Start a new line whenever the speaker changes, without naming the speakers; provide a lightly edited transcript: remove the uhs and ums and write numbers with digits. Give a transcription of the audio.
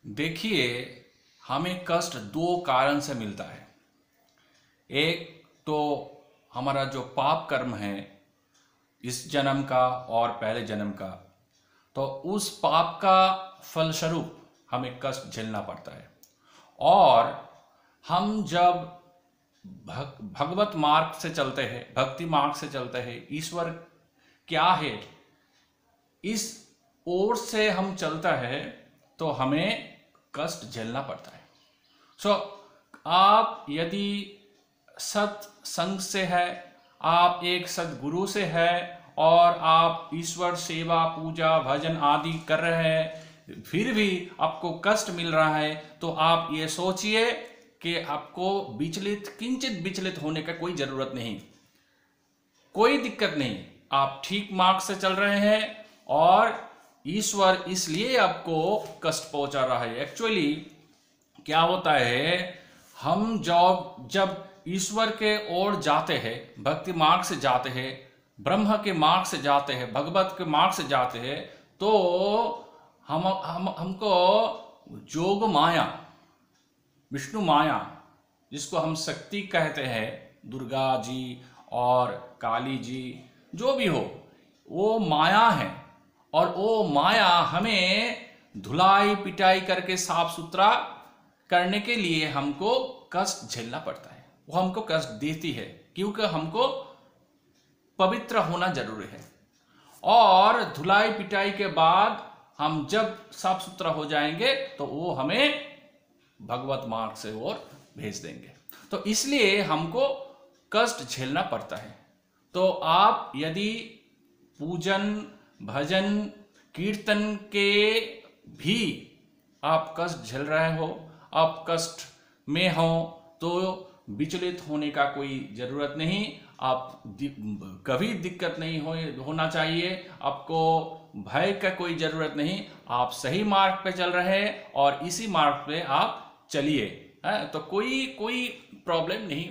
देखिए, हमें कष्ट दो कारण से मिलता है। एक तो हमारा जो पाप कर्म है इस जन्म का और पहले जन्म का, तो उस पाप का फलस्वरूप हमें कष्ट झेलना पड़ता है। और हम जब भगवत मार्ग से चलते हैं, भक्ति मार्ग से चलते हैं, ईश्वर क्या है इस ओर से हम चलता है, तो हमें कष्ट झेलना पड़ता है। आप यदि सत्संग से है, आप एक सद्गुरु से है और आप ईश्वर सेवा पूजा भजन आदि कर रहे हैं, फिर भी आपको कष्ट मिल रहा है, तो आप ये सोचिए कि आपको किंचित विचलित होने का कोई जरूरत नहीं, कोई दिक्कत नहीं। आप ठीक मार्ग से चल रहे हैं और ईश्वर इसलिए आपको कष्ट पहुंचा रहा है। एक्चुअली क्या होता है, हम जब ईश्वर के ओर जाते हैं, भक्ति मार्ग से जाते हैं, ब्रह्म के मार्ग से जाते हैं, भगवत के मार्ग से जाते हैं, तो हमको जोग माया, विष्णु माया, जिसको हम शक्ति कहते हैं, दुर्गा जी और काली जी, जो भी हो, वो माया है। और वो माया हमें धुलाई पिटाई करके साफ सुथरा करने के लिए हमको कष्ट झेलना पड़ता है। वो हमको कष्ट देती है क्योंकि हमको पवित्र होना जरूरी है। और धुलाई पिटाई के बाद हम जब साफ सुथरा हो जाएंगे तो वो हमें भगवत मार्ग से और भेज देंगे। तो इसलिए हमको कष्ट झेलना पड़ता है। तो आप यदि पूजन भजन कीर्तन के भी आप कष्ट झेल रहे हो, आप कष्ट में हो, तो विचलित होने का कोई जरूरत नहीं। आप कभी दिक्कत नहीं होना चाहिए, आपको भय का कोई जरूरत नहीं। आप सही मार्ग पे चल रहे हैं और इसी मार्ग पे आप चलिए, तो कोई प्रॉब्लम नहीं